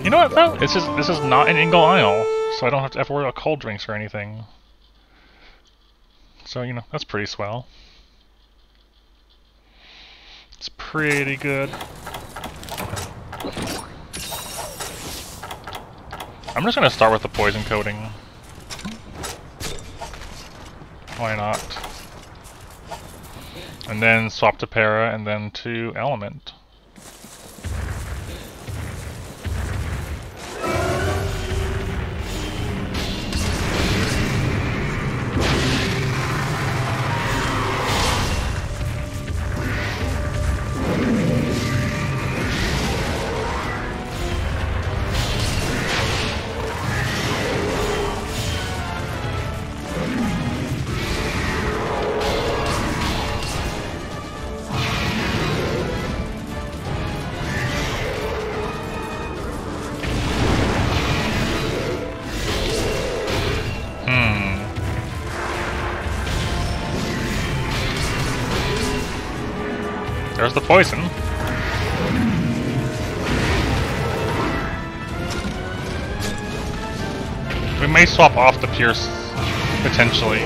You know what though? This is not an Ingle Isle, so I don't have to worry about cold drinks or anything. So, you know, that's pretty swell. It's pretty good. I'm just gonna start with the poison coating. Why not? And then swap to para, and then to element. There's the poison. We may swap off the Pierce, potentially.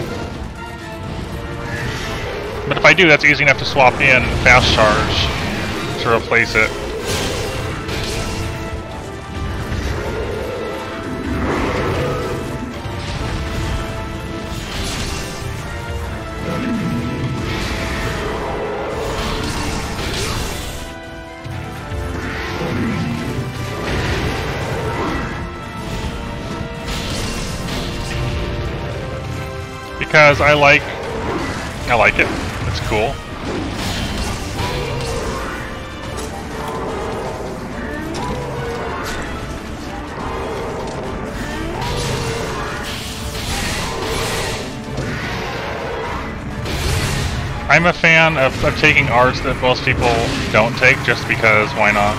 But if I do, that's easy enough to swap in Fast Charge to replace it. Because I like it. It's cool. I'm a fan of taking arts that most people don't take, just because why not?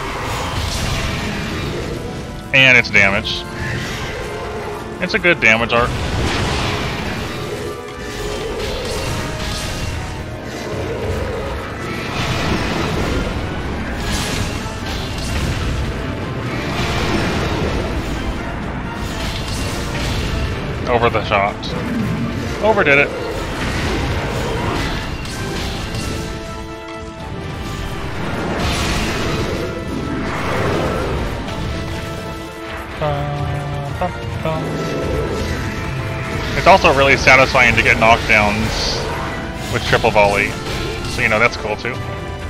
And it's damage. It's a good damage art. Over the shot. Overdid it. It's also really satisfying to get knockdowns with triple volley. So, you know, that's cool too.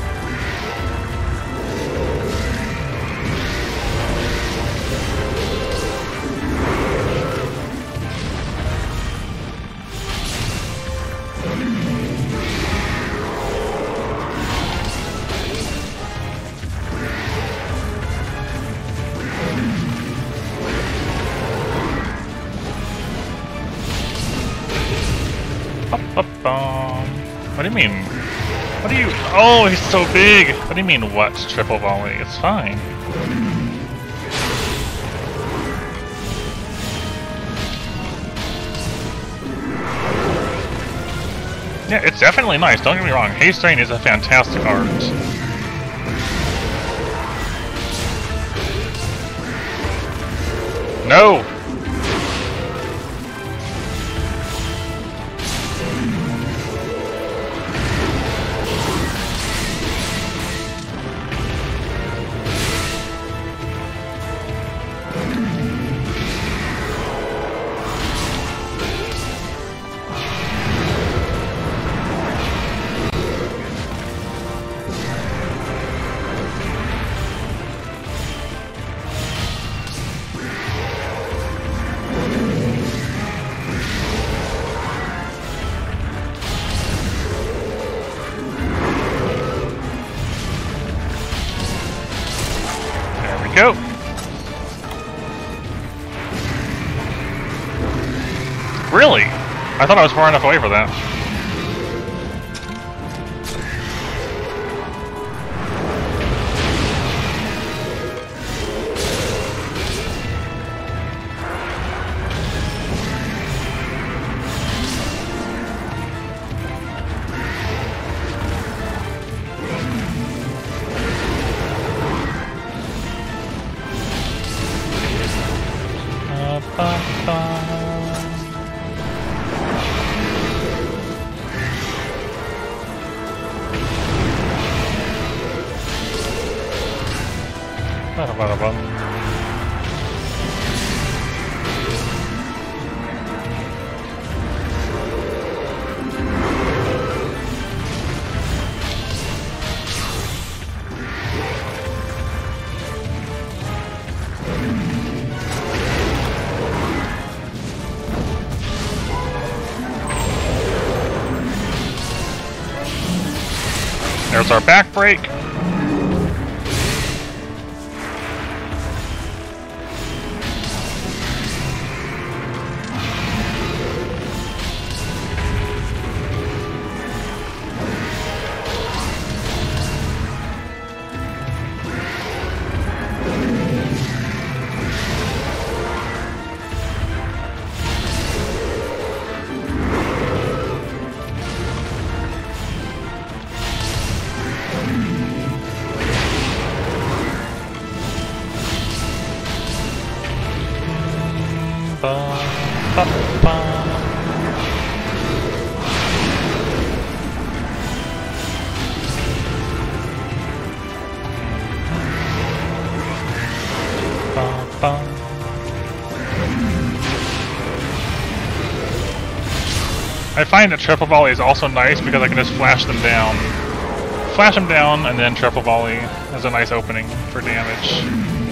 What do you mean? What do you... Oh, he's so big! What do you mean, what? Triple volley? It's fine. Yeah, it's definitely nice, don't get me wrong. Haste Rain is a fantastic art. No! Go! Really? I thought I was far enough away for that. There's our back break. I find that triple volley is also nice because I can just flash them down. Flash them down and then triple volley as a nice opening for damage.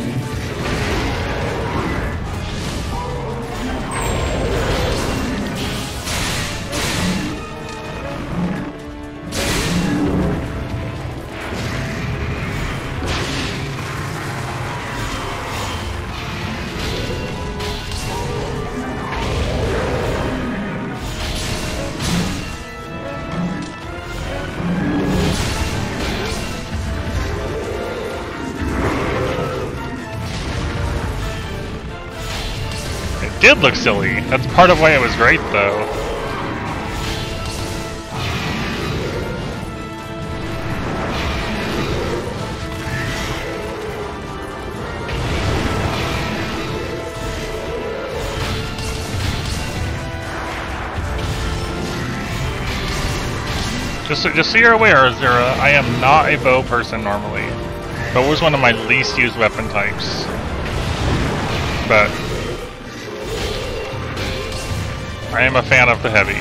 Did look silly. That's part of why it was great, though. Just so you're aware, Zera, I am not a bow person normally. Bow was one of my least used weapon types. But I am a fan of the heavy.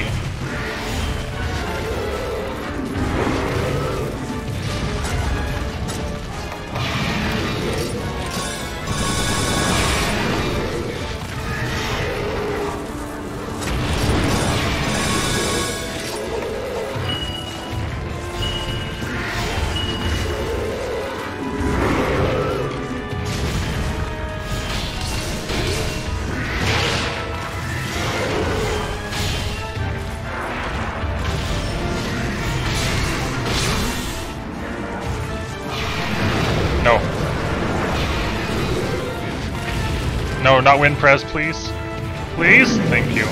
No, not win Prez, please. Please? Thank you.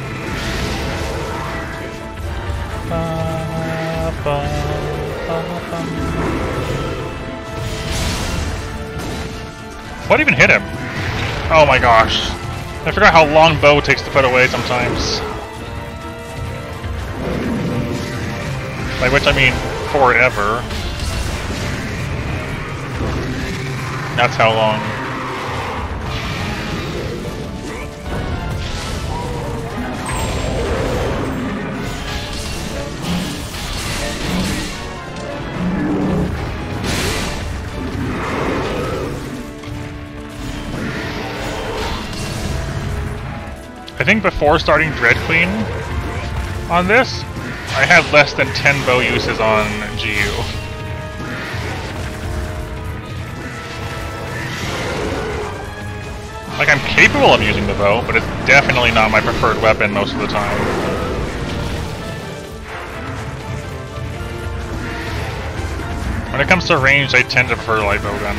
What even hit him? Oh my gosh. I forgot how long bow takes to put away sometimes. By which I mean forever. That's how long. I think before starting Dreadqueen on this, I had less than 10 bow uses on GU. Like, I'm capable of using the bow, but it's definitely not my preferred weapon most of the time. When it comes to range, I tend to prefer light bowgun.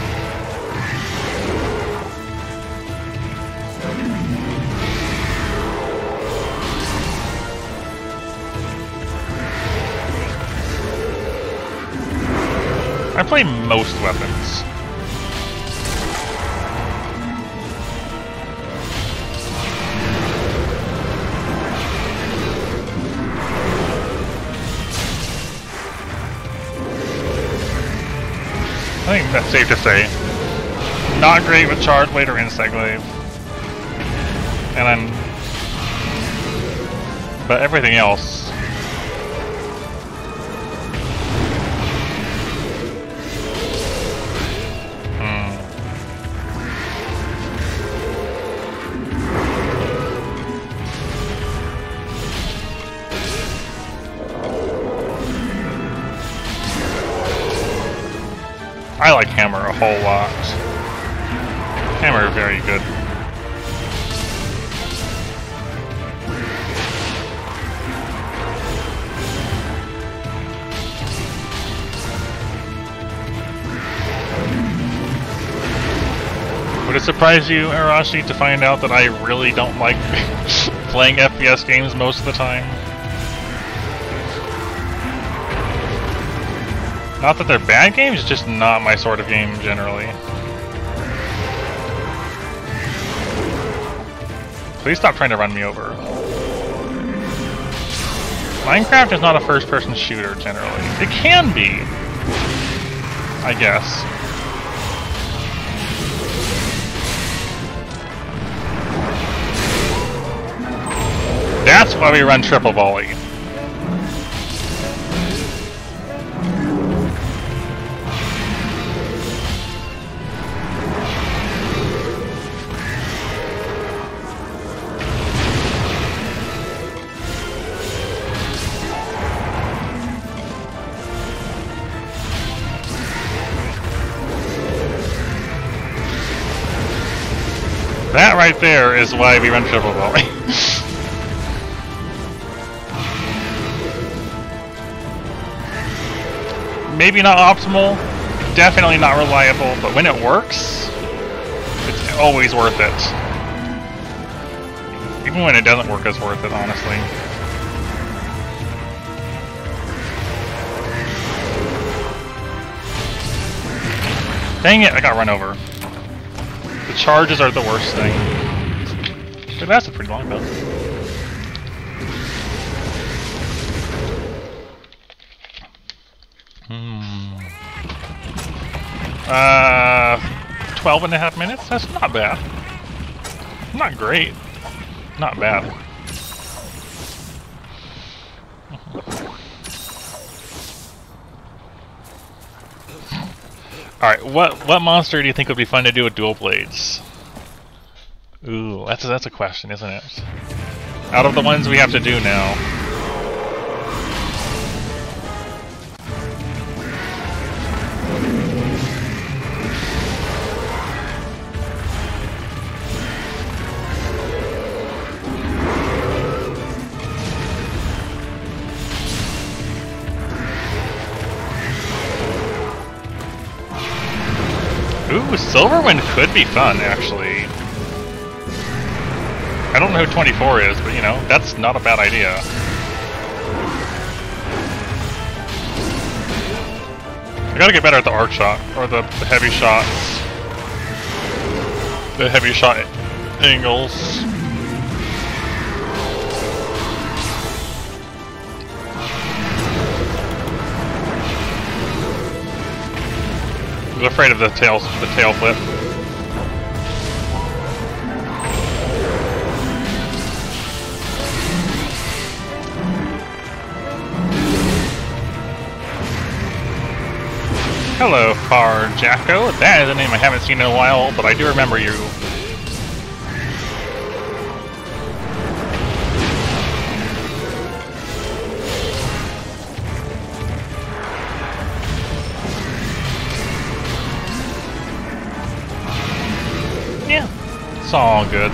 I play most weapons. I think that's safe to say. Not great with Charge Blade or Insect Glaive. And then... But everything else... I like Hammer a whole lot. Hammer very good. Would it surprise you, Arashi, to find out that I really don't like playing FPS games most of the time? Not that they're bad games, it's just not my sort of game generally. Please stop trying to run me over. Minecraft is not a first-person shooter generally. It can be, I guess. That's why we run triple volley. That right there is why we run triple volley. Maybe not optimal, definitely not reliable, but when it works, it's always worth it. Even when it doesn't work, it's worth it, honestly. Dang it, I got run over. The charges are the worst thing. But that's a pretty long build. 12.5 minutes? That's not bad. Not great. Not bad. Alright, what monster do you think would be fun to do with dual blades? Ooh, that's a question, isn't it? Out of the ones we have to do now. Ooh, Silverwind could be fun, actually. I don't know who 24 is, but you know, that's not a bad idea. I gotta get better at the arc shot, or the heavy shots. The heavy shot angles. I was afraid of the tail flip. Hello, Farjacko. That is a name I haven't seen in a while, but I do remember you. Yeah, it's all good.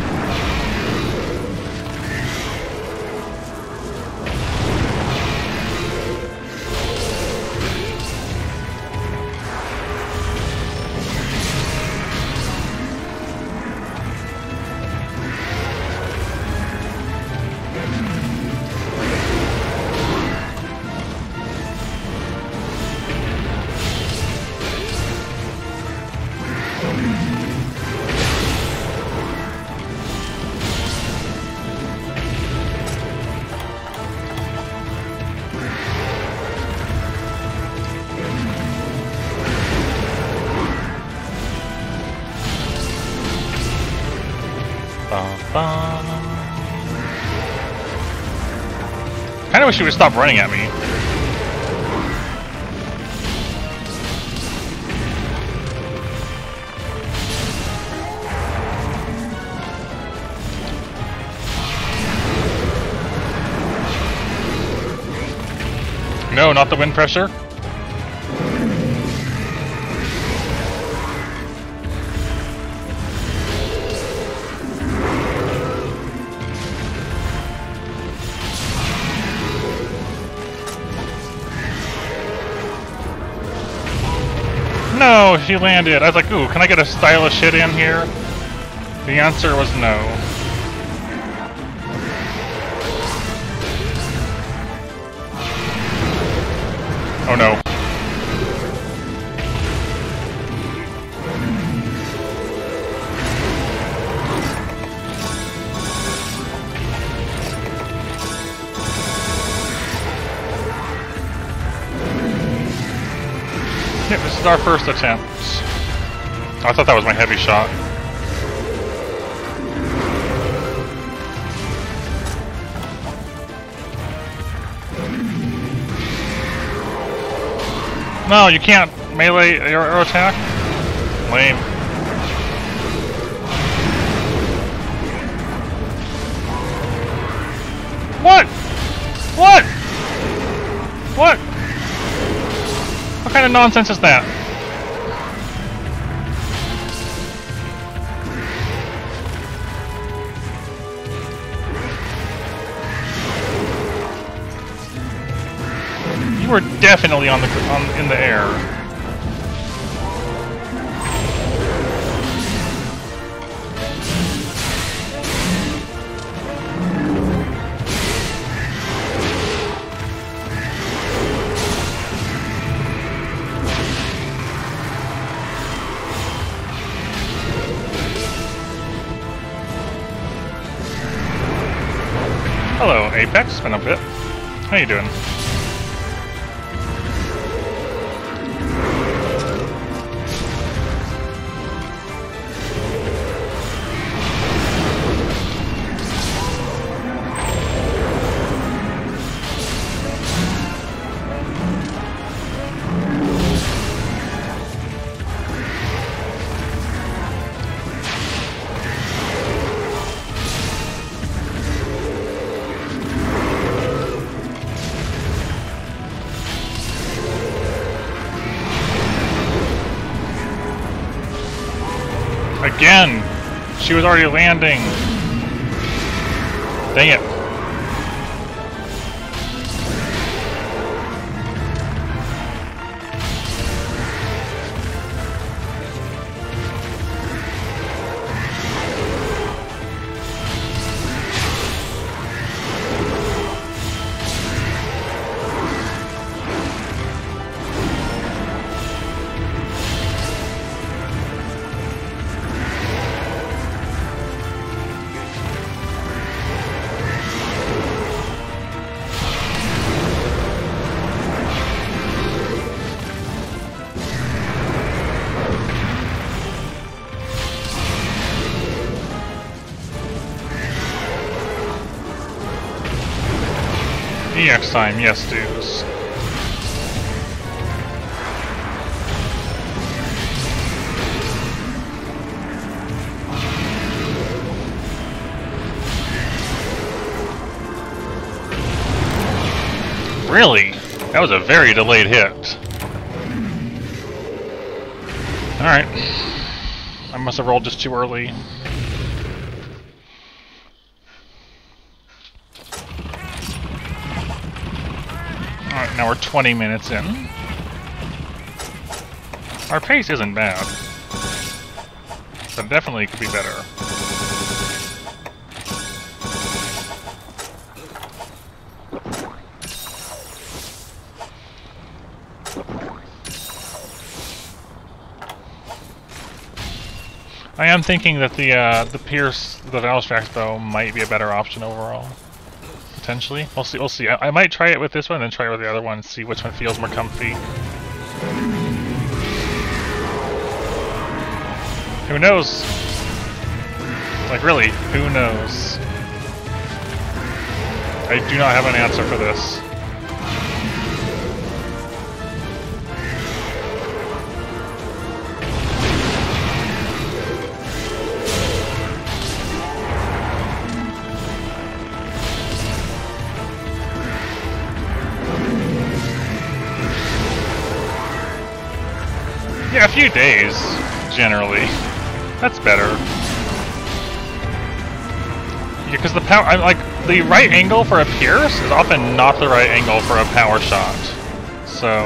Kinda wish you would stop running at me. No, not the wind pressure. No, she landed. I was like, ooh, can I get a stylish hit in here? The answer was no. Oh no. Yep, this is our first attempt. I thought that was my heavy shot. No, you can't melee air attack? Lame. What? What? What? What kind of nonsense is that? You were definitely in the air. Hello, Apex. It's been a bit. How you doing? Again! She was already landing! Dang it. EX time, yes, dudes. Really? That was a very delayed hit. Alright. I must have rolled just too early. Alright, now we're 20 minutes in. Our pace isn't bad. But definitely could be better. I am thinking that the Pierce, the Valstrax bow might be a better option overall. Potentially. We'll see. We'll see. I might try it with this one and then try it with the other one and see which one feels more comfy. Who knows? Like really, who knows? I do not have an answer for this. Yeah, a few days, generally. That's better. Yeah, because the power, like, the right angle for a Pierce is often not the right angle for a power shot. So...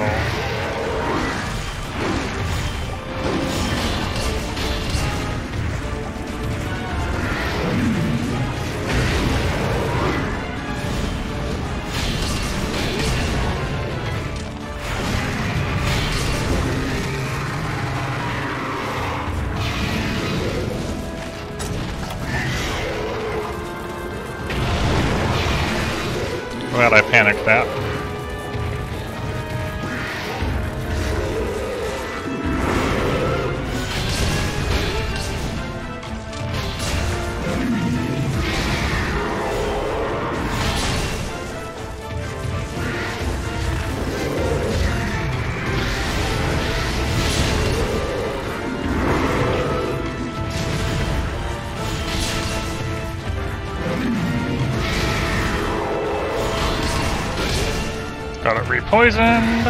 Glad I panicked that. Got it repoisoned.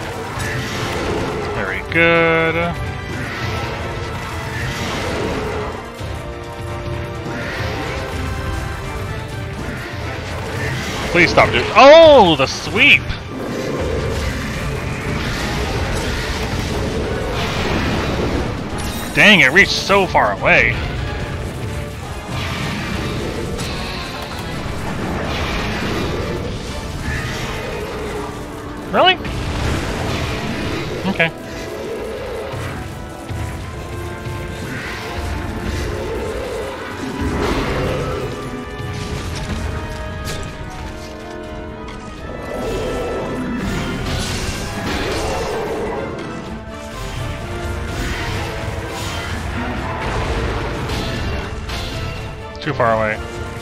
Very good. Please stop doing— oh, the sweep! Dang, it reached so far away. Really? Okay. Too far away.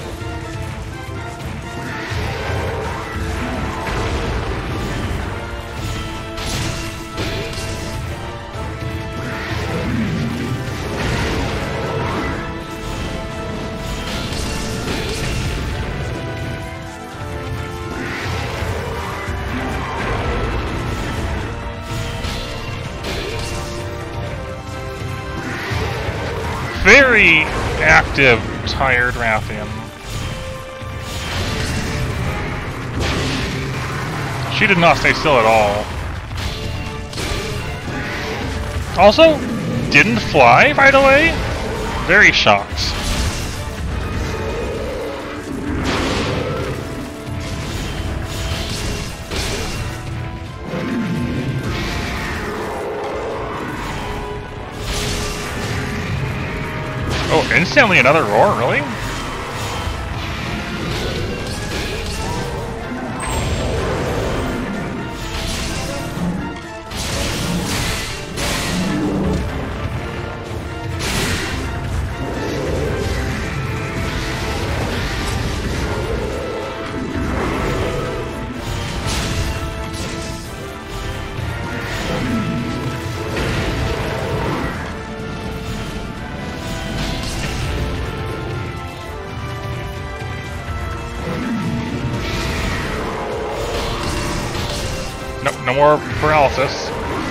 Very active, tired Rathian. She did not stay still at all. Also, didn't fly right away? Very shocked. Oh, instantly another roar, really? Nope, no more paralysis.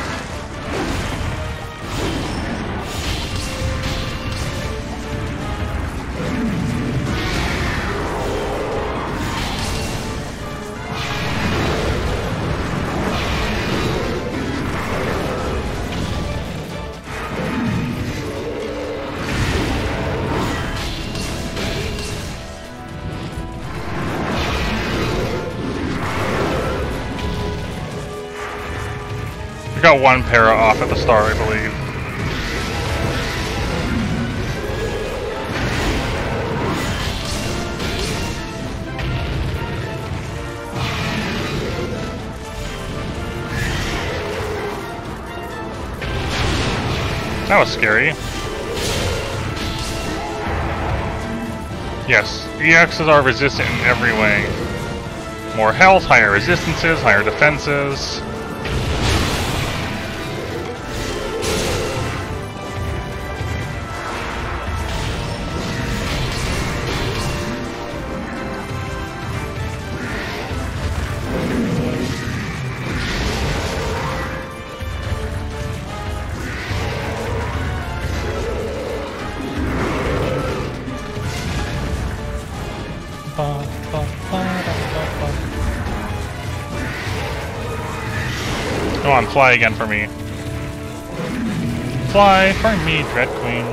We got one para off at the start, I believe. That was scary. Yes, EXs are resistant in every way. More health, higher resistances, higher defenses. Come on, fly again for me. Fly for me, Dreadqueen.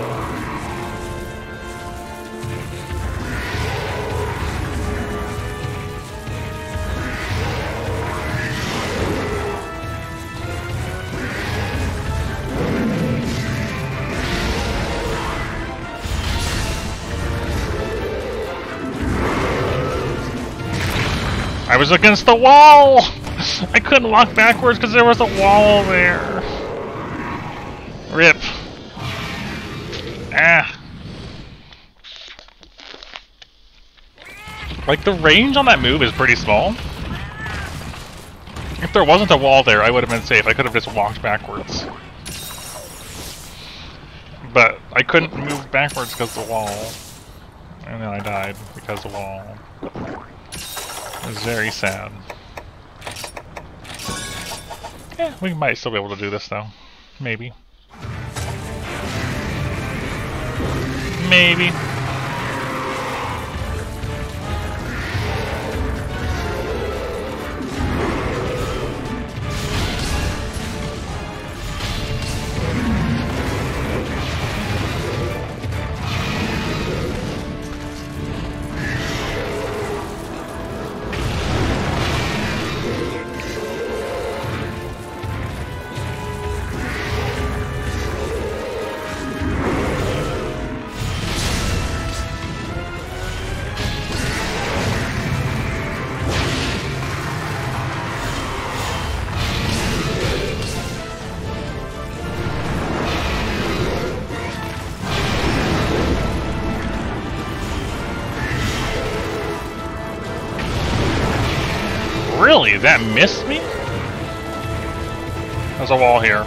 I was against the wall! I couldn't walk backwards because there was a wall there. Rip. Ah. Like, the range on that move is pretty small. If there wasn't a wall there, I would have been safe. I could have just walked backwards. But I couldn't move backwards because of the wall. And then I died because of the wall. It was very sad. Yeah, we might still be able to do this though. Maybe. Maybe. Really? That missed me? There's a wall here.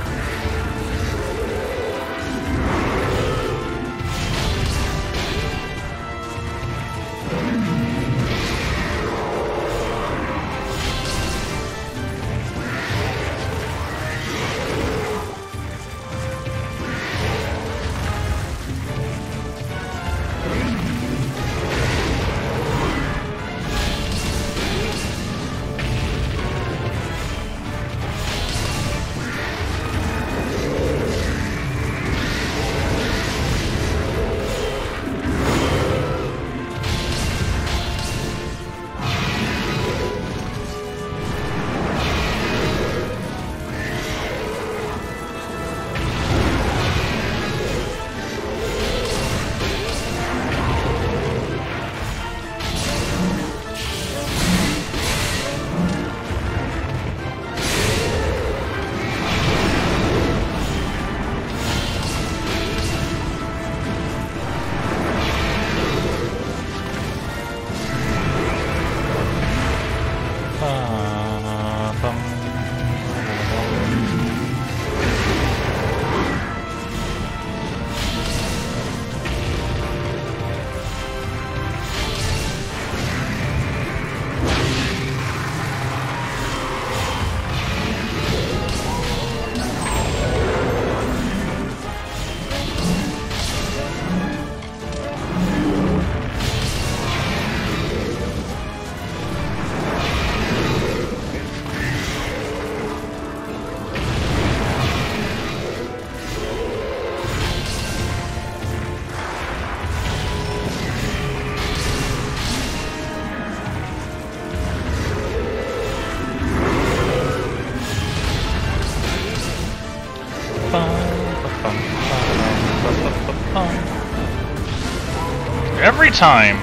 Every time!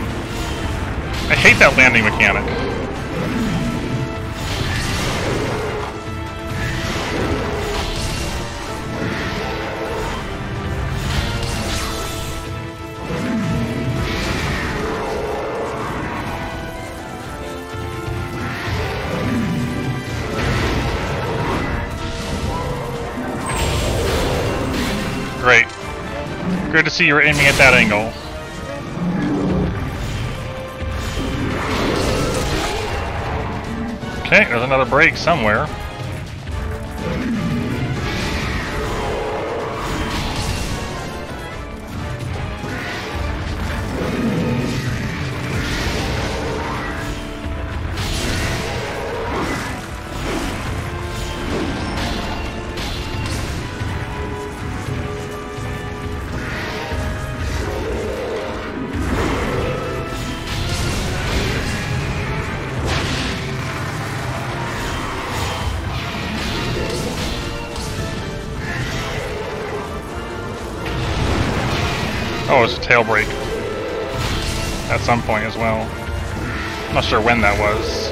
I hate that landing mechanic. great. Good to see you were aiming at that angle. Okay, there's another break somewhere. Oh, it's a tail break at some point as well. I'm not sure when that was.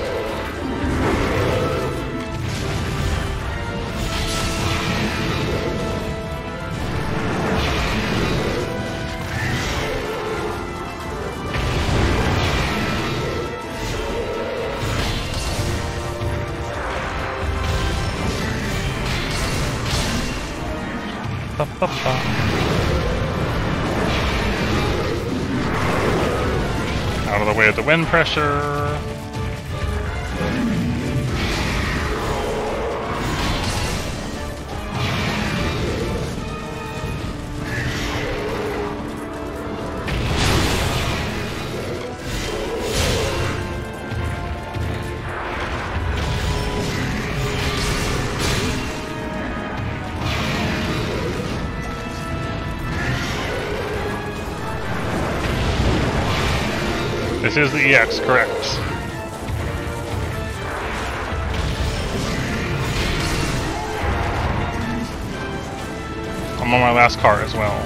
Out of the way of the wind pressure. This is the EX, correct. I'm on my last car as well.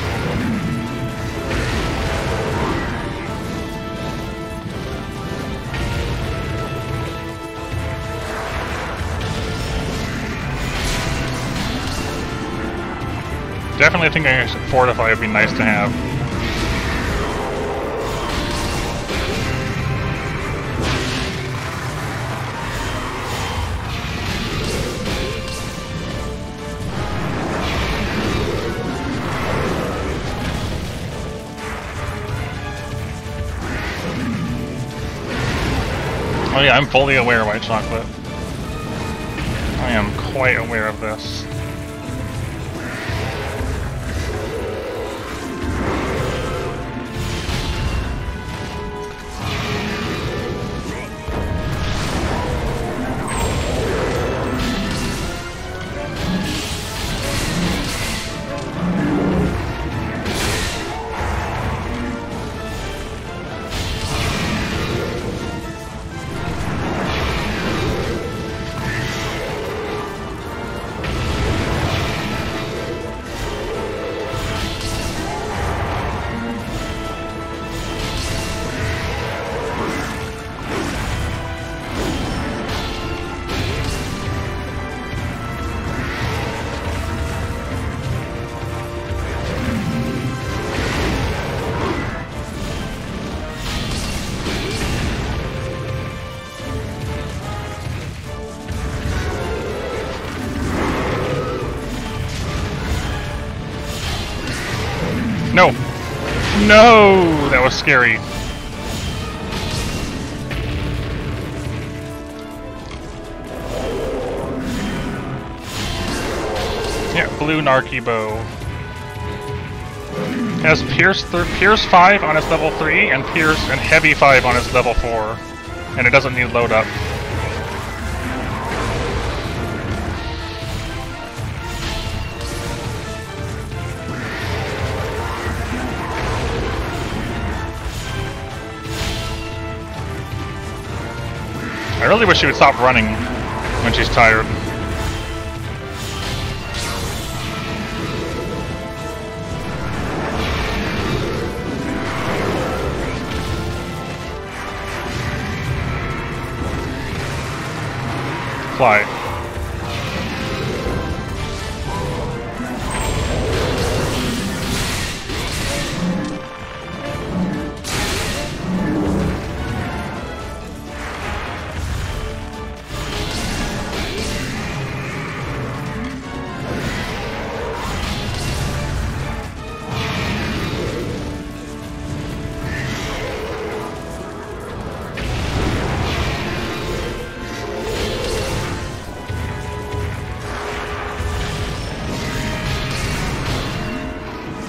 Definitely think a Fortify would be nice to have. Oh yeah, I'm fully aware, White Chocolate. I am quite aware of this. No! No! That was scary. Yeah, blue Narky bow. Has Pierce 5 on its level 3 and Pierce and Heavy 5 on its level 4. And it doesn't need load up. I really wish she would stop running when she's tired. Fly.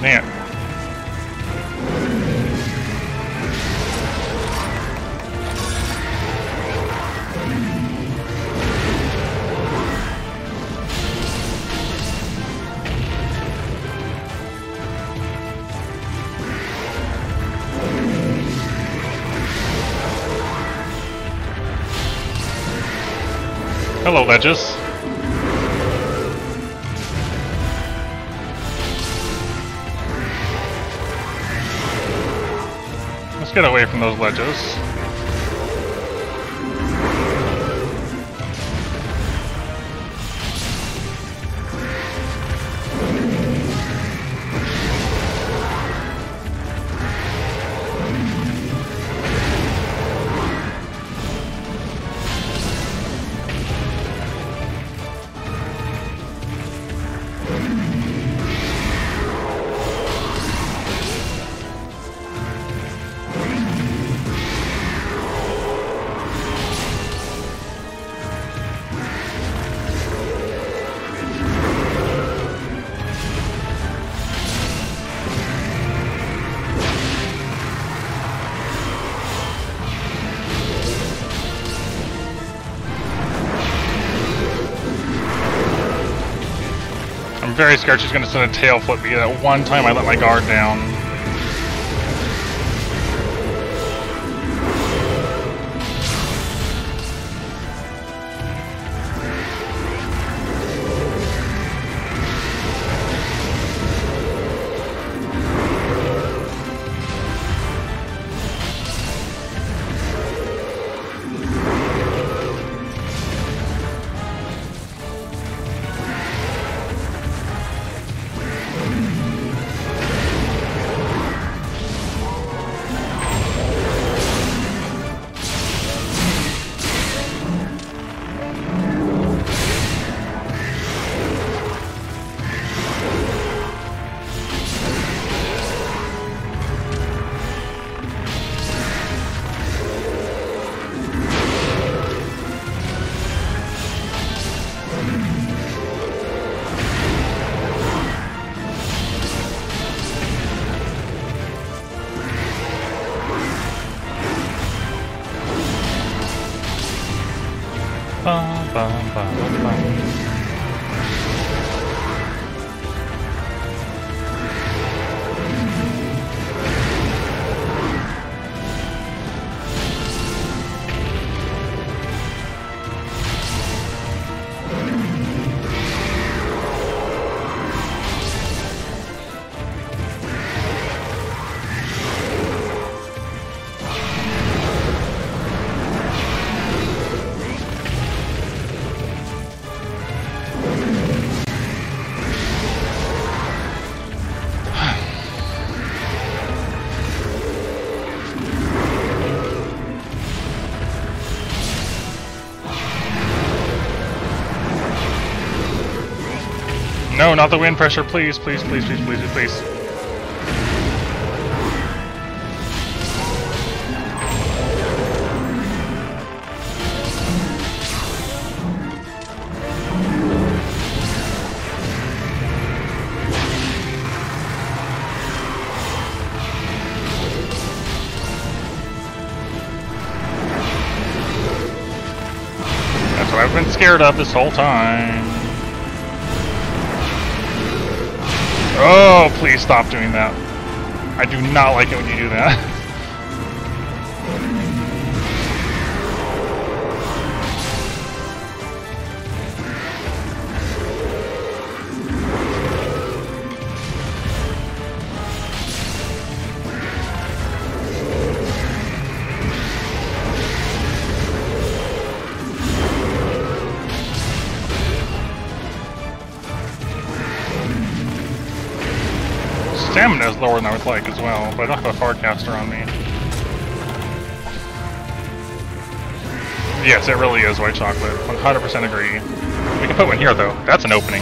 Man. Hello, ledges. Let's get away from those ledges. I'm very scared she's going to send a tail flip me that one time I let my guard down. No, not the wind pressure, please, please, please, please, please, please. That's what I've been scared of this whole time. Oh, please stop doing that. I do not like it when you do that. Stamina is lower than I would like as well, but I don't have a Farcaster on me. Yes, it really is white chocolate. 100% agree. We can put one here though. That's an opening.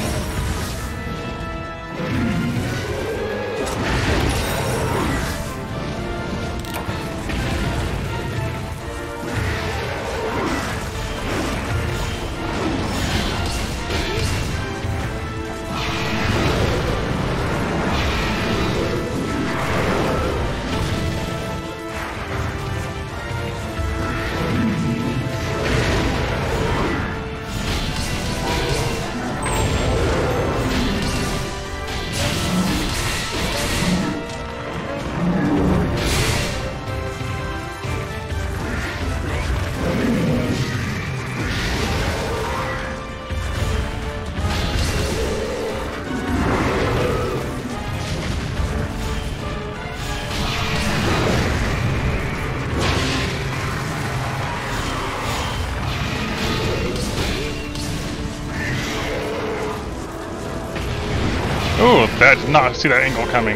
Ooh, that did not see that angle coming.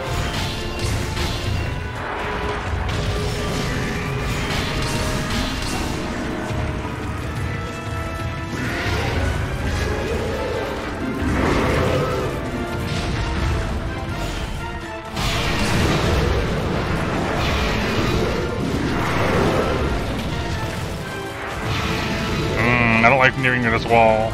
I don't like nearing this wall.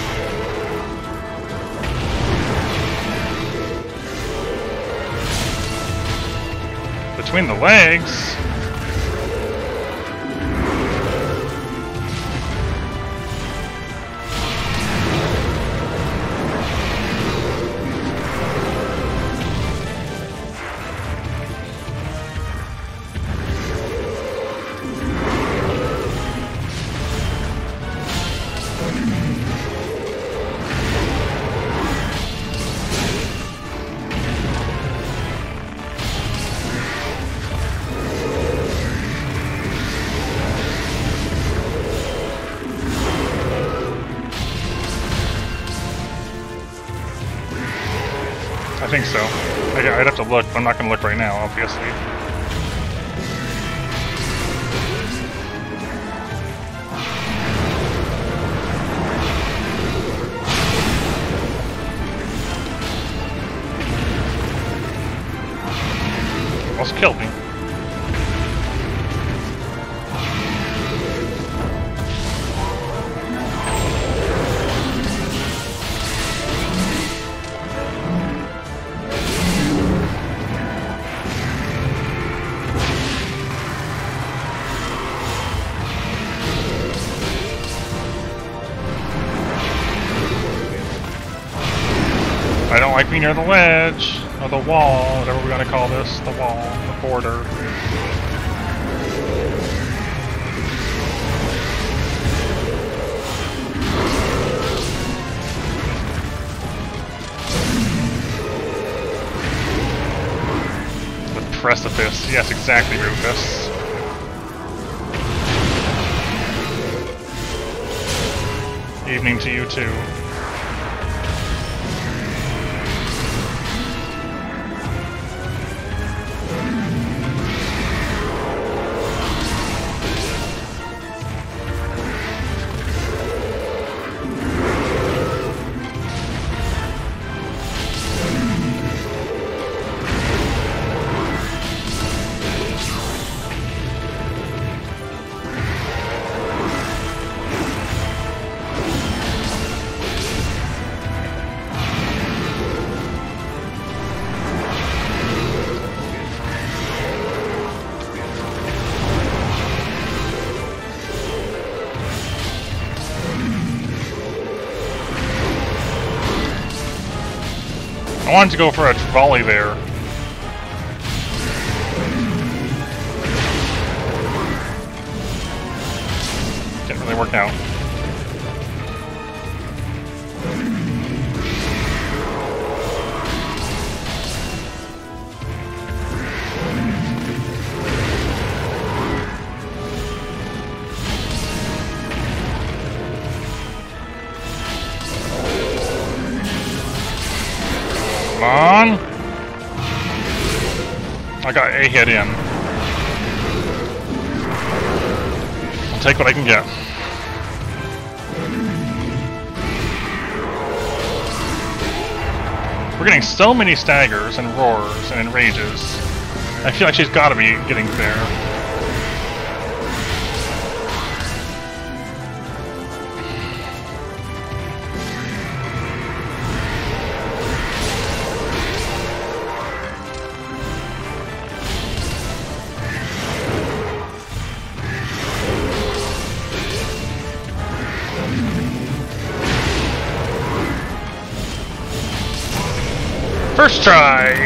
Between the legs. I think so. I'd have to look, but I'm not going to look right now, obviously. Almost killed me. I don't like being near the ledge, or the wall, whatever we're going to call this, the wall, the border. The precipice, yes, exactly, Rufus. Evening to you too. I wanted to go for a volley there. Didn't really work out. Come on! I got a hit in. I'll take what I can get. We're getting so many staggers and roars and enrages. I feel like she's gotta be getting there. First try!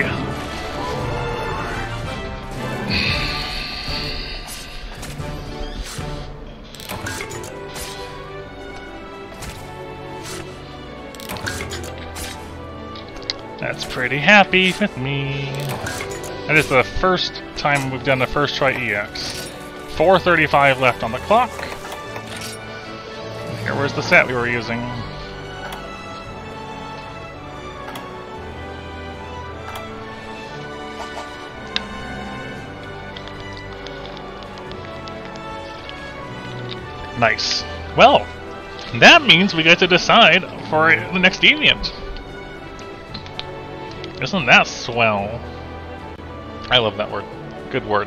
That's pretty happy with me. That is the first time we've done the first try EX. 4:35 left on the clock. Here was the set we were using. Nice. Well, that means we get to decide for the next deviant. Isn't that swell? I love that word. Good word.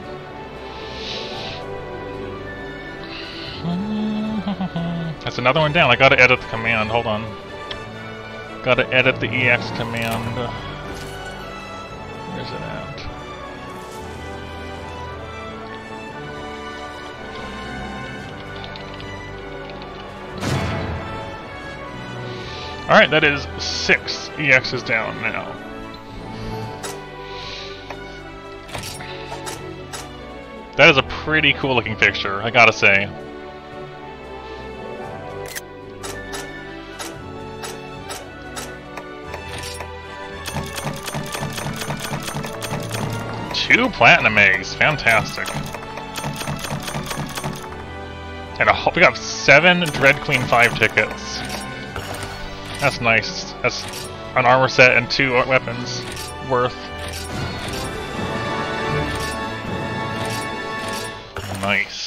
That's another one down. I gotta edit the command. Hold on. Gotta edit the EX command. Where's it at? Alright, that is 6 EXs down now. That is a pretty cool looking picture, I gotta say. Two platinum eggs, fantastic. And we got 7 Dreadqueen 5 tickets. That's nice. That's an armor set and 2 weapons worth. Nice.